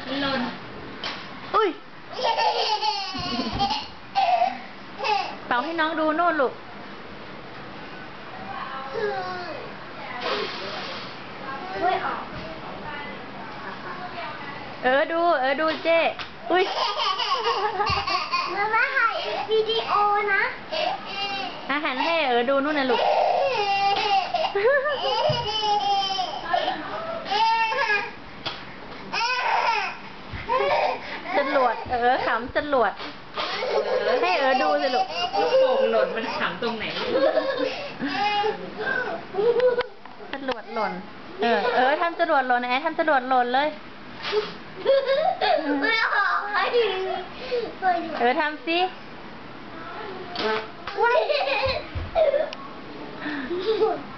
หล่นอุ้ยเป่าให้น้องดูโน่นลูกดูเจ้อุ้ยมาถ่ายวิดีโอนะอาหารให้ดูนู่นนะลูกจรวดขำจรวดให้ดูสิลูกลูกโป่งหล่นมันขำตรงไหนจรวดหล่นทำจรวดหล่นไอ้ทำจรวดหล่นเลยทำสิว้าย